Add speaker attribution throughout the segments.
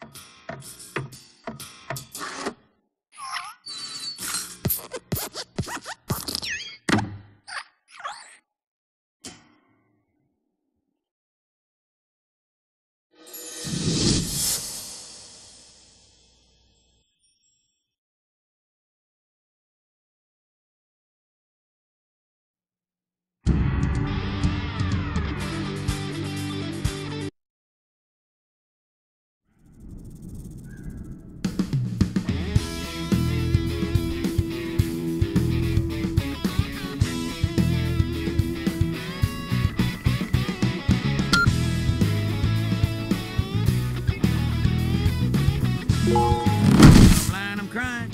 Speaker 1: Blind, I'm crying.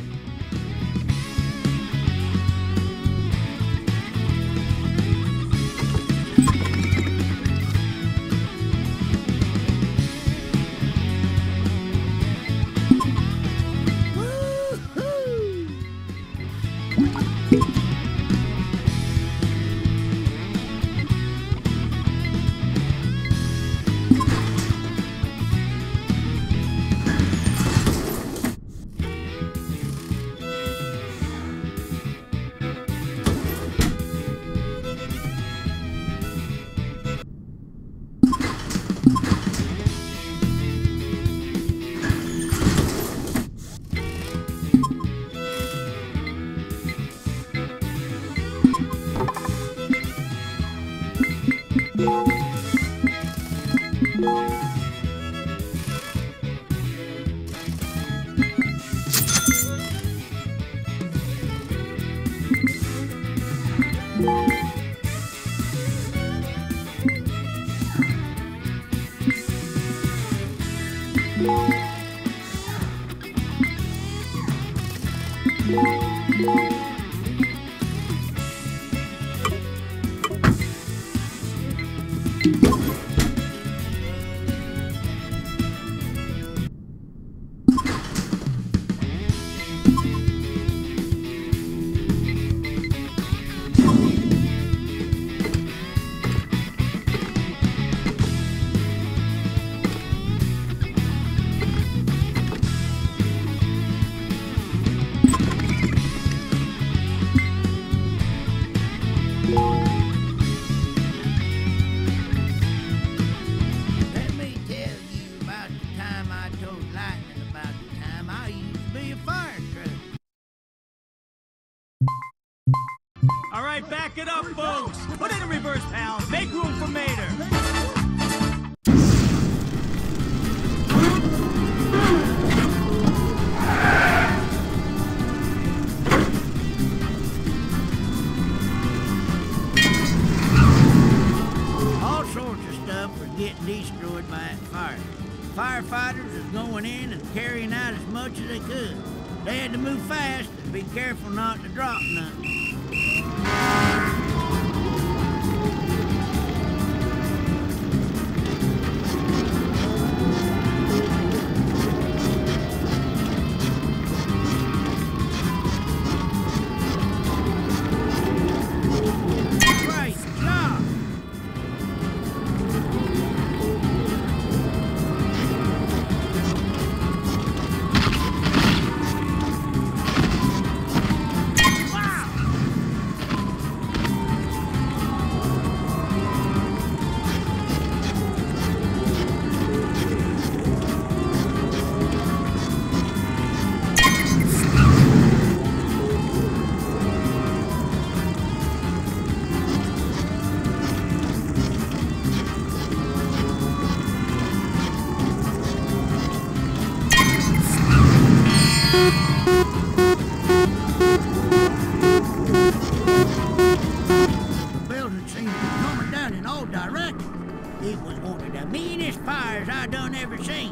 Speaker 1: Let me tell you about the time I told Lightning about the time I used to be a fire truck.
Speaker 2: All right, back it up, folks. Put it in reverse, pal. Make room for Mater.
Speaker 1: All sorts of stuff was getting destroyed by that fire. Firefighters was going in and carrying out as much as they could. They had to move fast and be careful not to drop nothing. Great job! The building seemed to be coming down in all directions. It was one of the meanest fires I done ever seen.